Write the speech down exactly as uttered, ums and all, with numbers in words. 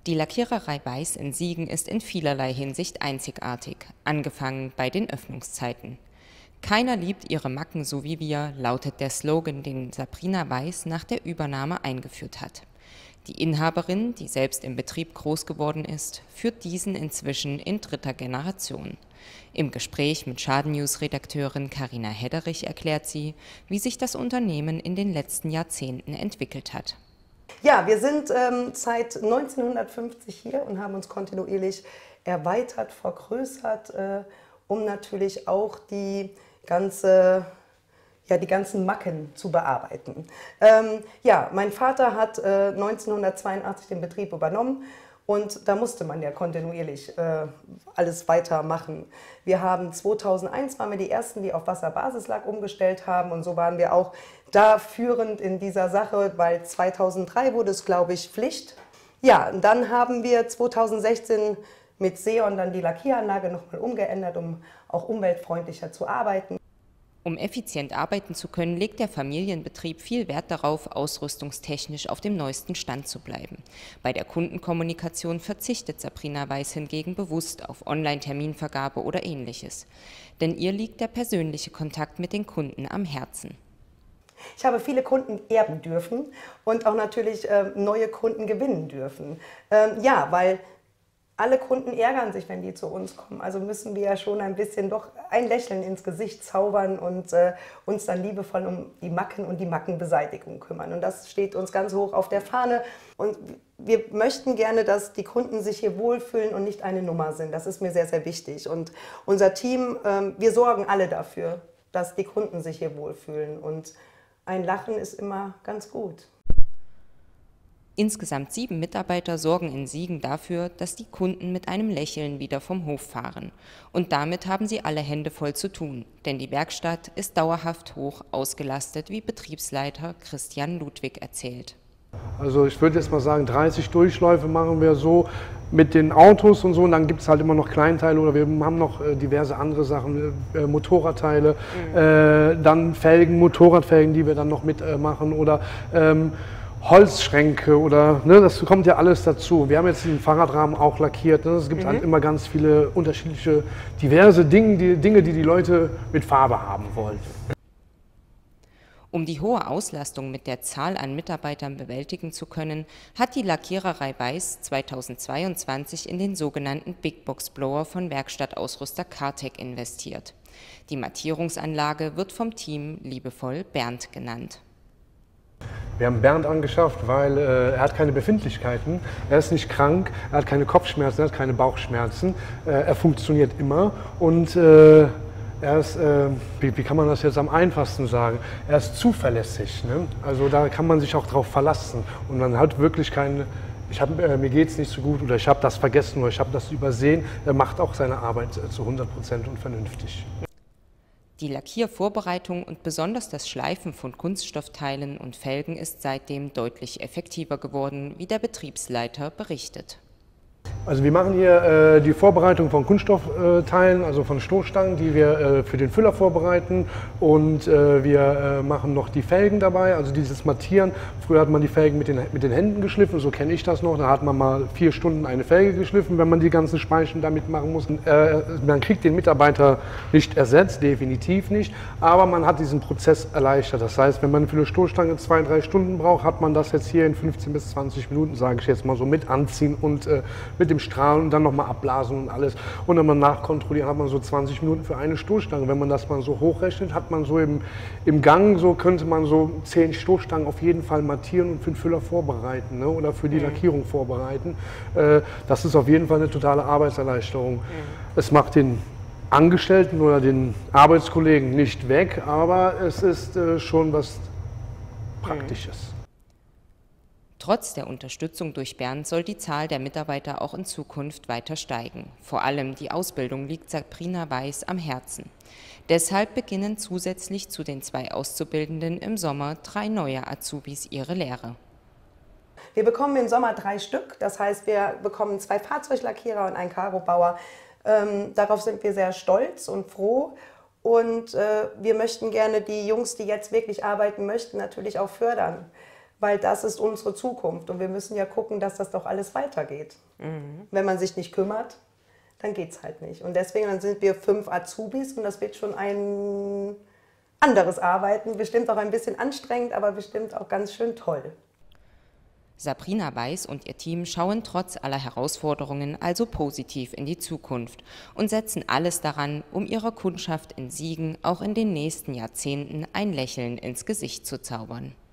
Die Lackiererei Weiß in Siegen ist in vielerlei Hinsicht einzigartig, angefangen bei den Öffnungszeiten. Keiner liebt ihre Macken so wie wir, lautet der Slogan, den Sabrina Weiß nach der Übernahme eingeführt hat. Die Inhaberin, die selbst im Betrieb groß geworden ist, führt diesen inzwischen in dritter Generation. Im Gespräch mit Schaden-News-Redakteurin Carina Hedderich erklärt sie, wie sich das Unternehmen in den letzten Jahrzehnten entwickelt hat. Ja, wir sind ähm, seit neunzehnhundertfünfzig hier und haben uns kontinuierlich erweitert, vergrößert, äh, um natürlich auch die ganze, ja, die ganzen Macken zu bearbeiten. Ähm, ja, mein Vater hat äh, neunzehnhundertzweiundachtzig den Betrieb übernommen. Und da musste man ja kontinuierlich äh, alles weitermachen. Wir haben zweitausendeins waren wir die Ersten, die auf Wasserbasislack umgestellt haben. Und so waren wir auch da führend in dieser Sache, weil zweitausenddrei wurde es, glaube ich, Pflicht. Ja, und dann haben wir zweitausendsechzehn mit Seon dann die Lackieranlage nochmal umgeändert, um auch umweltfreundlicher zu arbeiten. Um effizient arbeiten zu können, legt der Familienbetrieb viel Wert darauf, ausrüstungstechnisch auf dem neuesten Stand zu bleiben. Bei der Kundenkommunikation verzichtet Sabrina Weiß hingegen bewusst auf Online-Terminvergabe oder Ähnliches. Denn ihr liegt der persönliche Kontakt mit den Kunden am Herzen. Ich habe viele Kunden erben dürfen und auch natürlich äh, neue Kunden gewinnen dürfen. Ähm, ja, weil alle Kunden ärgern sich, wenn die zu uns kommen. Also müssen wir ja schon ein bisschen doch ein Lächeln ins Gesicht zaubern und äh, uns dann liebevoll um die Macken und die Mackenbeseitigung kümmern. Und das steht uns ganz hoch auf der Fahne. Und wir möchten gerne, dass die Kunden sich hier wohlfühlen und nicht eine Nummer sind. Das ist mir sehr, sehr wichtig. Und unser Team, äh, wir sorgen alle dafür, dass die Kunden sich hier wohlfühlen. Und ein Lachen ist immer ganz gut. Insgesamt sieben Mitarbeiter sorgen in Siegen dafür, dass die Kunden mit einem Lächeln wieder vom Hof fahren. Und damit haben sie alle Hände voll zu tun, denn die Werkstatt ist dauerhaft hoch ausgelastet, wie Betriebsleiter Christian Ludwig erzählt. Also ich würde jetzt mal sagen, dreißig Durchläufe machen wir so mit den Autos und so, und dann gibt es halt immer noch Kleinteile oder wir haben noch äh, diverse andere Sachen, äh, Motorradteile, mhm. äh, dann Felgen, Motorradfelgen, die wir dann noch mitmachen äh, oder ähm, Holzschränke oder, ne, das kommt ja alles dazu. Wir haben jetzt den Fahrradrahmen auch lackiert. Ne? Es gibt mhm. halt immer ganz viele unterschiedliche, diverse Dinge die, Dinge, die die Leute mit Farbe haben wollen. Um die hohe Auslastung mit der Zahl an Mitarbeitern bewältigen zu können, hat die Lackiererei Weiß zweitausendzweiundzwanzig in den sogenannten Big Box Blower von Werkstattausrüster Kartec investiert. Die Mattierungsanlage wird vom Team liebevoll Bernd genannt. Wir haben Bernd angeschafft, weil äh, er hat keine Befindlichkeiten, er ist nicht krank, er hat keine Kopfschmerzen, er hat keine Bauchschmerzen, äh, er funktioniert immer und äh, er ist, äh, wie, wie kann man das jetzt am einfachsten sagen, er ist zuverlässig. Ne? Also da kann man sich auch drauf verlassen und man hat wirklich keine, ich hab, äh, mir geht es nicht so gut oder ich habe das vergessen oder ich habe das übersehen. Er macht auch seine Arbeit äh, zu hundert Prozent und vernünftig. Die Lackiervorbereitung und besonders das Schleifen von Kunststoffteilen und Felgen ist seitdem deutlich effektiver geworden, wie der Betriebsleiter berichtet. Also wir machen hier äh, die Vorbereitung von Kunststoffteilen, also von Stoßstangen, die wir äh, für den Füller vorbereiten, und äh, wir äh, machen noch die Felgen dabei, also dieses Mattieren. Früher hat man die Felgen mit den, mit den Händen geschliffen, so kenne ich das noch. Da hat man mal vier Stunden eine Felge geschliffen, wenn man die ganzen Speichen damit machen muss. Äh, man kriegt den Mitarbeiter nicht ersetzt, definitiv nicht, aber man hat diesen Prozess erleichtert. Das heißt, wenn man für eine Stoßstange zwei, drei Stunden braucht, hat man das jetzt hier in fünfzehn bis zwanzig Minuten, sage ich jetzt mal so, mit anziehen und äh, mit dem Strahlen und dann nochmal abblasen und alles. Und dann mal nachkontrollieren, hat man so zwanzig Minuten für eine Stoßstange. Wenn man das mal so hochrechnet, hat man so im, im Gang, so könnte man so zehn Stoßstangen auf jeden Fall mattieren und für den Füller vorbereiten, ne? Oder für die Lackierung vorbereiten. Äh, das ist auf jeden Fall eine totale Arbeitserleichterung. Mhm. Es macht den Angestellten oder den Arbeitskollegen nicht weg, aber es ist äh, schon was Praktisches. Mhm. Trotz der Unterstützung durch Bernd soll die Zahl der Mitarbeiter auch in Zukunft weiter steigen. Vor allem die Ausbildung liegt Sabrina Weiß am Herzen. Deshalb beginnen zusätzlich zu den zwei Auszubildenden im Sommer drei neue Azubis ihre Lehre. Wir bekommen im Sommer drei Stück, das heißt, wir bekommen zwei Fahrzeuglackierer und einen Karobauer. Ähm, darauf sind wir sehr stolz und froh. Und äh, wir möchten gerne die Jungs, die jetzt wirklich arbeiten möchten, natürlich auch fördern. weil das ist unsere Zukunft und wir müssen ja gucken, dass das doch alles weitergeht. Mhm. Wenn man sich nicht kümmert, dann geht es halt nicht. Und deswegen dann sind wir fünf Azubis und das wird schon ein anderes Arbeiten, bestimmt auch ein bisschen anstrengend, aber bestimmt auch ganz schön toll. Sabrina Weiß und ihr Team schauen trotz aller Herausforderungen also positiv in die Zukunft und setzen alles daran, um ihrer Kundschaft in Siegen auch in den nächsten Jahrzehnten ein Lächeln ins Gesicht zu zaubern.